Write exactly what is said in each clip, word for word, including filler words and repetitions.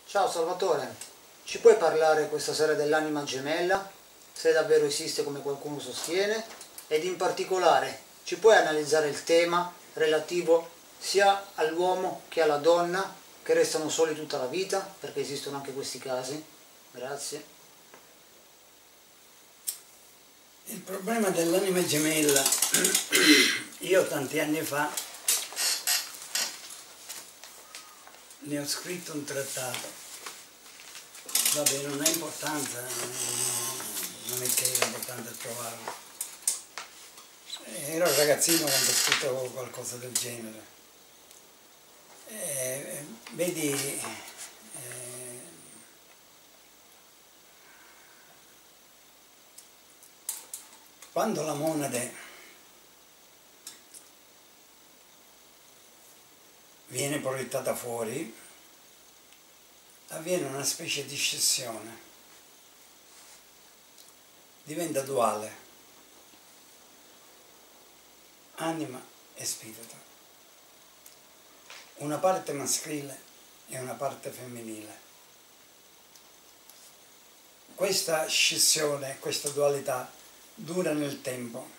Ciao Salvatore, ci puoi parlare questa sera dell'anima gemella, se davvero esiste come qualcuno sostiene, ed in particolare ci puoi analizzare il tema relativo sia all'uomo che alla donna che restano soli tutta la vita, perché esistono anche questi casi? Grazie. Il problema dell'anima gemella, io tanti anni fa ne ho scritto un trattato, vabbè non ha importanza, non è che è importante trovarlo. Ero un ragazzino quando ho scritto qualcosa del genere. Eh, vedi, eh, quando la monade viene proiettata fuori, avviene una specie di scissione, diventa duale, anima e spirito, una parte maschile e una parte femminile. Questa scissione, questa dualità dura nel tempo,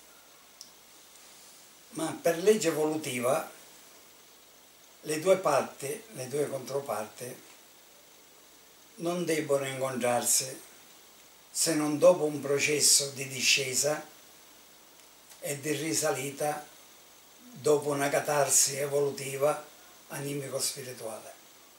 ma per legge evolutiva le due parti, le due controparti, non debbono incontrarsi se non dopo un processo di discesa e di risalita dopo una catarsi evolutiva animico-spirituale.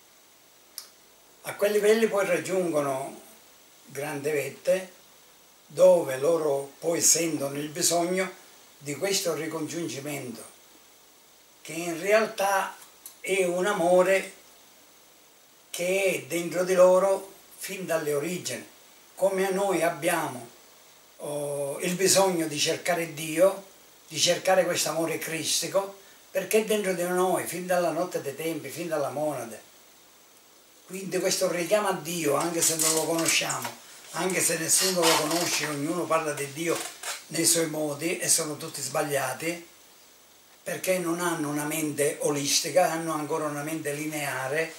A quei livelli poi raggiungono grandi vette dove loro poi sentono il bisogno di questo ricongiungimento, che in realtà è un amore che è dentro di loro fin dalle origini, come a noi abbiamo oh, il bisogno di cercare Dio, di cercare questo amore cristico, perché è dentro di noi, fin dalla notte dei tempi, fin dalla monade. Quindi questo richiamo a Dio, anche se non lo conosciamo, anche se nessuno lo conosce, ognuno parla di Dio nei suoi modi e sono tutti sbagliati, perché non hanno una mente olistica, hanno ancora una mente lineare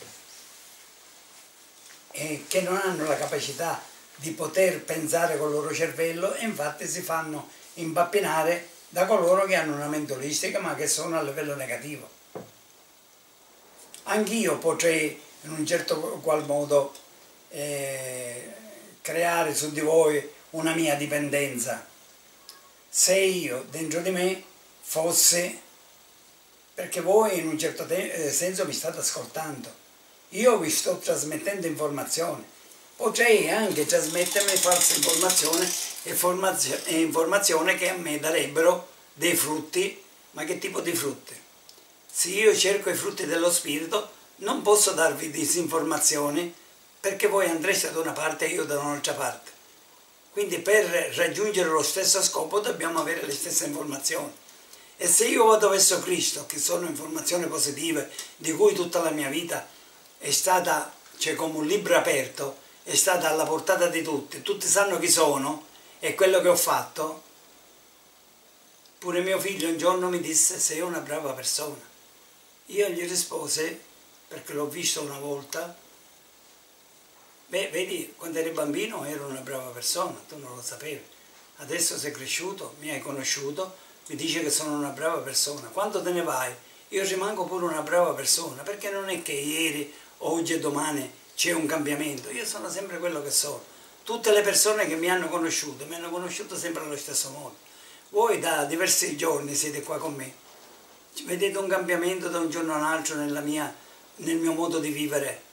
e che non hanno la capacità di poter pensare col loro cervello e infatti si fanno impappinare da coloro che hanno una mente olistica ma che sono a livello negativo. Anch'io potrei in un certo qual modo eh, creare su di voi una mia dipendenza se io dentro di me fosse, perché voi in un certo senso mi state ascoltando, io vi sto trasmettendo informazioni, potrei anche trasmettermi false informazioni e, e informazioni che a me darebbero dei frutti, ma che tipo di frutti? Se io cerco i frutti dello spirito non posso darvi disinformazioni perché voi andreste da una parte e io da un'altra parte. Quindi per raggiungere lo stesso scopo dobbiamo avere le stesse informazioni. E se io vado verso Cristo, che sono informazioni positive, di cui tutta la mia vita è stata, cioè come un libro aperto, è stata alla portata di tutti, tutti sanno chi sono e quello che ho fatto, pure mio figlio un giorno mi disse: sei una brava persona. Io gli risposi, perché l'ho visto una volta: beh, vedi, quando eri bambino ero una brava persona, tu non lo sapevi, adesso sei cresciuto, mi hai conosciuto, mi dice che sono una brava persona, quando te ne vai io rimango pure una brava persona, perché non è che ieri, oggi e domani c'è un cambiamento, io sono sempre quello che sono. Tutte le persone che mi hanno conosciuto mi hanno conosciuto sempre allo stesso modo. Voi da diversi giorni siete qua con me, vedete un cambiamento da un giorno all'altro nella mia, nel mio modo di vivere.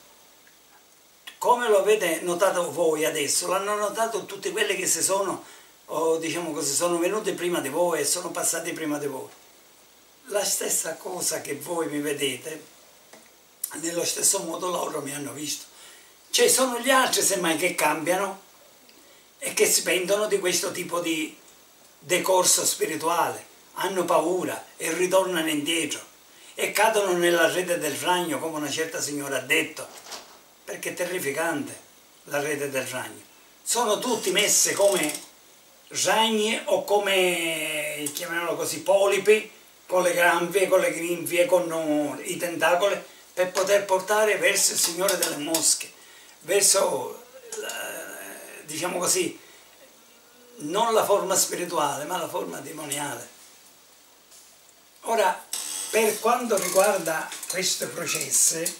Come lo avete notato voi adesso, l'hanno notato tutti quelli che si sono, o diciamo così, sono venuti prima di voi e sono passati prima di voi. La stessa cosa che voi mi vedete, nello stesso modo loro mi hanno visto. Cioè sono gli altri semmai che cambiano e che si pentono di questo tipo di decorso spirituale, hanno paura e ritornano indietro e cadono nella rete del ragno, come una certa signora ha detto, perché è terrificante la rete del ragno. Sono tutti messi come ragni o come, chiamiamolo così, polipi, con le granfie, con le grinfie, con i tentacoli, per poter portare verso il Signore delle Mosche, verso, diciamo così, non la forma spirituale, ma la forma demoniale. Ora, per quanto riguarda questi processi,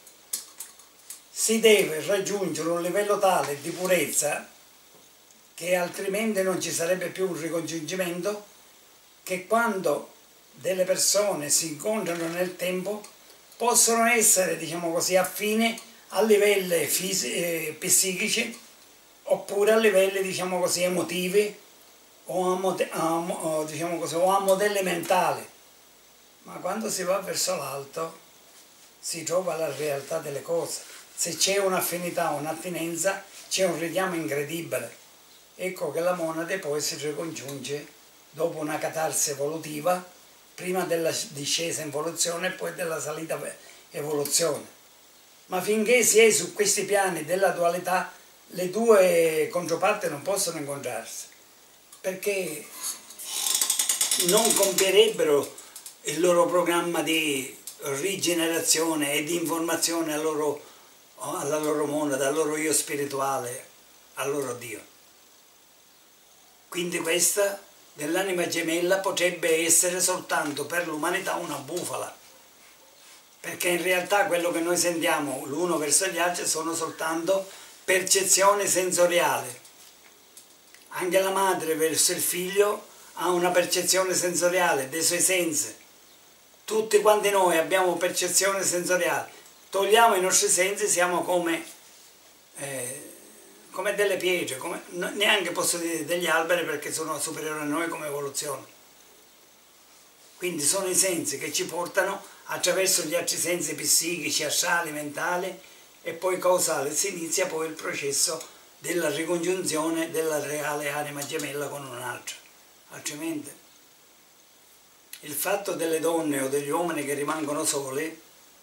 si deve raggiungere un livello tale di purezza che altrimenti non ci sarebbe più un ricongiungimento, che quando delle persone si incontrano nel tempo possono essere, diciamo così, affini a livelli eh, psichici oppure a livelli, diciamo così, emotivi o a, a, diciamo così, o a modelli mentali. Ma quando si va verso l'alto si trova la realtà delle cose. Se c'è un'affinità, un'attinenza, c'è un richiamo incredibile. Ecco che la monade poi si ricongiunge dopo una catarsi evolutiva, prima della discesa in evoluzione e poi della salita evoluzione. Ma finché si è su questi piani della dualità, le due controparti non possono incontrarsi, perché non compierebbero il loro programma di rigenerazione e di informazione al loro, alla loro monada, al loro io spirituale, al loro Dio. Quindi questa dell'anima gemella potrebbe essere soltanto per l'umanità una bufala, perché in realtà quello che noi sentiamo l'uno verso gli altri sono soltanto percezioni sensoriali. Anche la madre verso il figlio ha una percezione sensoriale dei suoi sensi. Tutti quanti noi abbiamo percezione sensoriale. Togliamo i nostri sensi, siamo come, eh, come delle pietre, come, neanche posso dire degli alberi perché sono superiori a noi come evoluzione. Quindi sono i sensi che ci portano attraverso gli altri sensi psichici, astrali, mentali e poi causali. Si inizia poi il processo della ricongiunzione della reale anima gemella con un'altra. Altrimenti il fatto delle donne o degli uomini che rimangono soli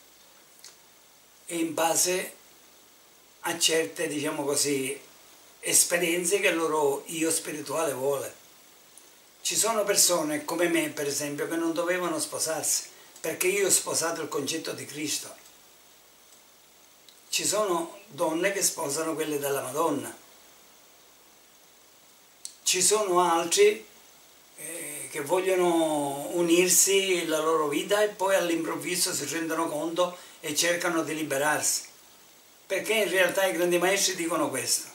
è in base a certe, diciamo così, esperienze che il loro io spirituale vuole. Ci sono persone come me, per esempio, che non dovevano sposarsi, perché io ho sposato il concetto di Cristo. Ci sono donne che sposano quelle della Madonna. Ci sono altri eh, che vogliono unirsi la loro vita e poi all'improvviso si rendono conto e cercano di liberarsi. Perché in realtà i grandi maestri dicono questo.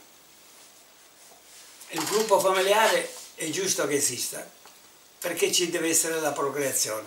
Il gruppo familiare è giusto che esista, perché ci deve essere la procreazione.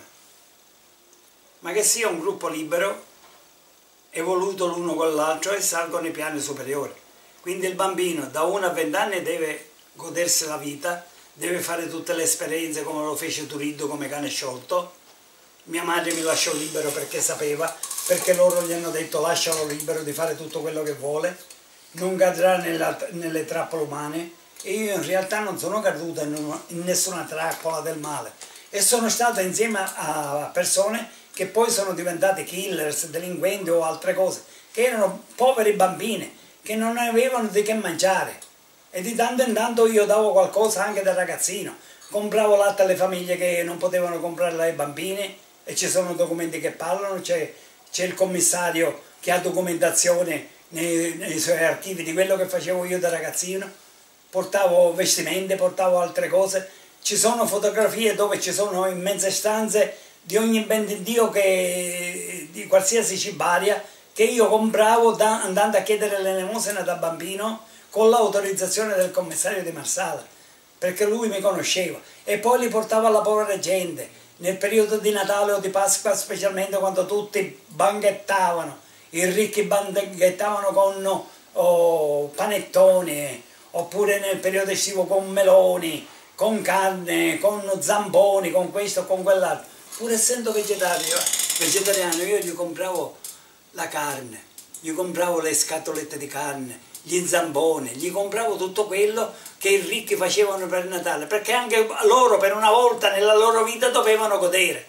Ma che sia un gruppo libero, evoluto l'uno con l'altro e salgono i piani superiori. Quindi il bambino da uno a venti anni deve godersi la vita, deve fare tutte le esperienze come lo fece Turiddu come cane sciolto. Mia madre mi lasciò libero perché sapeva, perché loro gli hanno detto lascialo libero di fare tutto quello che vuole, non cadrà nella, nelle trappole umane, e io in realtà non sono caduta in, una, in nessuna trappola del male e sono stata insieme a persone che poi sono diventate killers, delinquenti o altre cose, che erano poveri bambini che non avevano di che mangiare, e di tanto in tanto io davo qualcosa anche da ragazzino, compravo latte alle famiglie che non potevano comprarla ai bambini, e ci sono documenti che parlano, c'è il commissario che ha documentazione nei, nei suoi archivi di quello che facevo io da ragazzino, portavo vestimente, portavo altre cose, ci sono fotografie dove ci sono immense stanze di ogni ben di Dio, che, di qualsiasi cibaria, che io compravo da, andando a chiedere l'elemosina da bambino con l'autorizzazione del commissario di Marsala, perché lui mi conosceva, e poi li portavo alla povera gente nel periodo di Natale o di Pasqua, specialmente quando tutti banchettavano, i ricchi banchettavano con oh, panettoni, oppure nel periodo estivo con meloni, con carne, con zamponi, con questo, con quell'altro. Pur essendo vegetariano, vegetariano, io gli compravo la carne, gli compravo le scatolette di carne, gli zamponi, gli compravo tutto quello che i ricchi facevano per Natale, perché anche loro per una volta nella loro vita dovevano godere.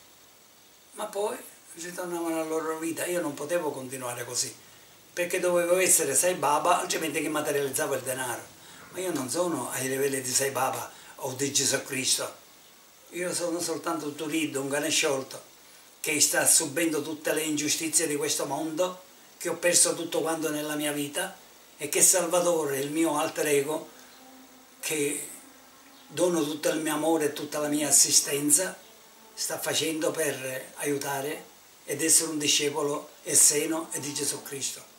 Ma poi ritornavano alla loro vita, io non potevo continuare così, perché dovevo essere Sai Baba, altrimenti che materializzavo il denaro. Ma io non sono ai livelli di Sai Baba o di Gesù Cristo, io sono soltanto un Turiddu, un cane sciolto, che sta subendo tutte le ingiustizie di questo mondo, che ho perso tutto quanto nella mia vita, e che Salvatore, il mio alter ego, che dono tutto il mio amore e tutta la mia assistenza, sta facendo per aiutare ed essere un discepolo e seno di Gesù Cristo.